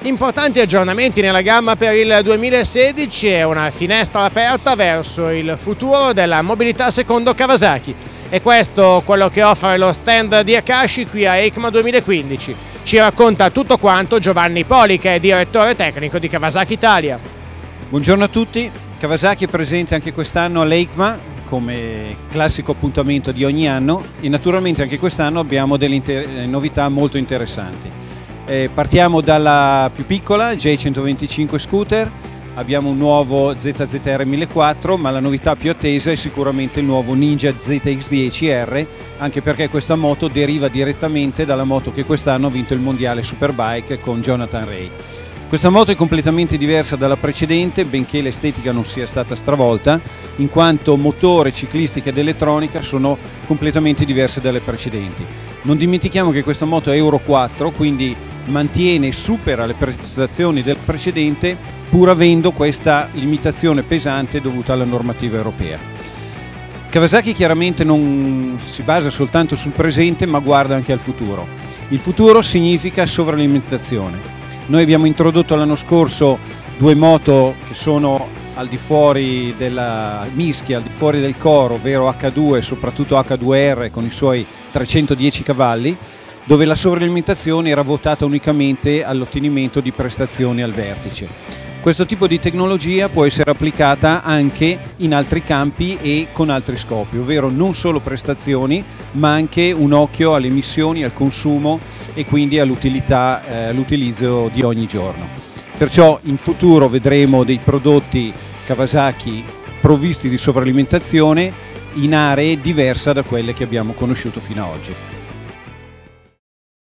Importanti aggiornamenti nella gamma per il 2016 e una finestra aperta verso il futuro della mobilità secondo Kawasaki. E questo quello che offre lo stand di Akashi qui a EICMA 2015. Ci racconta tutto quanto Giovanni Poli, che è direttore tecnico di Kawasaki Italia. Buongiorno a tutti, Kawasaki è presente anche quest'anno all'EICMA come classico appuntamento di ogni anno e naturalmente anche quest'anno abbiamo delle novità molto interessanti. Partiamo dalla più piccola, J125 Scooter, abbiamo un nuovo ZZR 1004, ma la novità più attesa è sicuramente il nuovo Ninja ZX10R, anche perché questa moto deriva direttamente dalla moto che quest'anno ha vinto il mondiale Superbike con Jonathan Rea. Questa moto è completamente diversa dalla precedente, benché l'estetica non sia stata stravolta, in quanto motore, ciclistica ed elettronica sono completamente diverse dalle precedenti. Non dimentichiamo che questa moto è Euro 4, quindi mantiene e supera le prestazioni del precedente, pur avendo questa limitazione pesante dovuta alla normativa europea. Kawasaki chiaramente non si basa soltanto sul presente, ma guarda anche al futuro. Il futuro significa sovralimentazione. Noi abbiamo introdotto l'anno scorso due moto che sono al di fuori della mischia, al di fuori del core, ovvero H2 e soprattutto H2R con i suoi 310 cavalli, dove la sovralimentazione era votata unicamente all'ottenimento di prestazioni al vertice. Questo tipo di tecnologia può essere applicata anche in altri campi e con altri scopi, ovvero non solo prestazioni, ma anche un occhio alle emissioni, al consumo e quindi all'utilità, all'utilizzo di ogni giorno. Perciò in futuro vedremo dei prodotti Kawasaki provvisti di sovralimentazione in aree diverse da quelle che abbiamo conosciuto fino ad oggi.